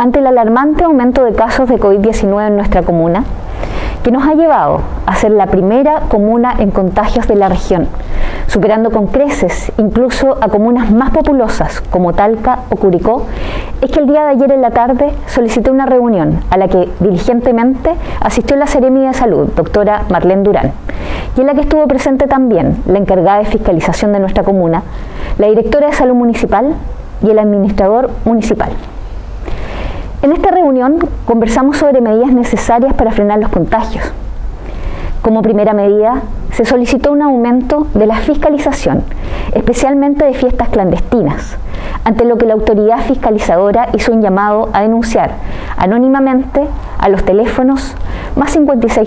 ante el alarmante aumento de casos de COVID-19 en nuestra comuna, que nos ha llevado a ser la primera comuna en contagios de la región, superando con creces incluso a comunas más populosas como Talca o Curicó, es que el día de ayer en la tarde solicité una reunión a la que diligentemente asistió la Seremi de Salud, doctora Marlene Durán, y en la que estuvo presente también la encargada de fiscalización de nuestra comuna, la directora de Salud Municipal y el administrador municipal. En esta reunión conversamos sobre medidas necesarias para frenar los contagios. Como primera medida, se solicitó un aumento de la fiscalización, especialmente de fiestas clandestinas, ante lo que la autoridad fiscalizadora hizo un llamado a denunciar anónimamente a los teléfonos más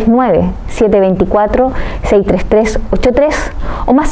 569-724-63383 o más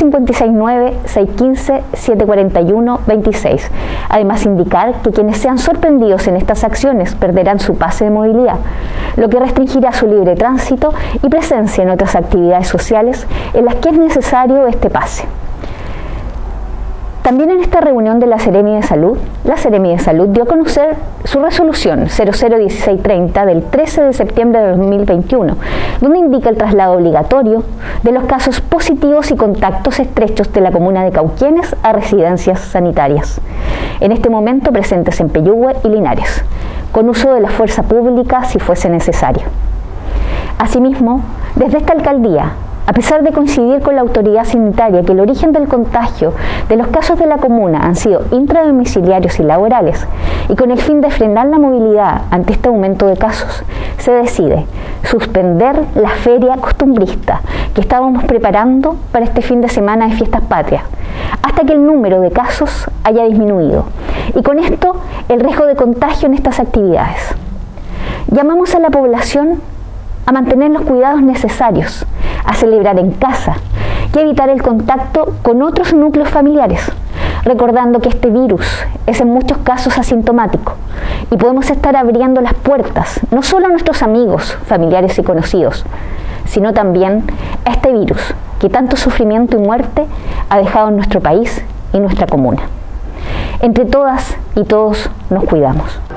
569-615-741-26. Además, indicar que quienes sean sorprendidos en estas acciones perderán su pase de movilidad, lo que restringirá su libre tránsito y presencia en otras actividades sociales en las que es necesario este pase. También en esta reunión de la Seremi de Salud, dio a conocer su resolución 001630 del 13 de septiembre de 2021, donde indica el traslado obligatorio de los casos positivos y contactos estrechos de la comuna de Cauquenes a residencias sanitarias, en este momento presentes en Peyúgue y Linares, con uso de la fuerza pública si fuese necesario. Asimismo, desde esta alcaldía, a pesar de coincidir con la autoridad sanitaria que el origen del contagio de los casos de la comuna han sido intradomiciliarios y laborales, y con el fin de frenar la movilidad ante este aumento de casos, se decide suspender la feria costumbrista que estábamos preparando para este fin de semana de fiestas patrias, hasta que el número de casos haya disminuido, y con esto el riesgo de contagio en estas actividades. Llamamos a la población a mantener los cuidados necesarios, a celebrar en casa y evitar el contacto con otros núcleos familiares, recordando que este virus es en muchos casos asintomático y podemos estar abriendo las puertas no solo a nuestros amigos, familiares y conocidos, sino también a este virus que tanto sufrimiento y muerte ha dejado en nuestro país y nuestra comuna. Entre todas y todos nos cuidamos.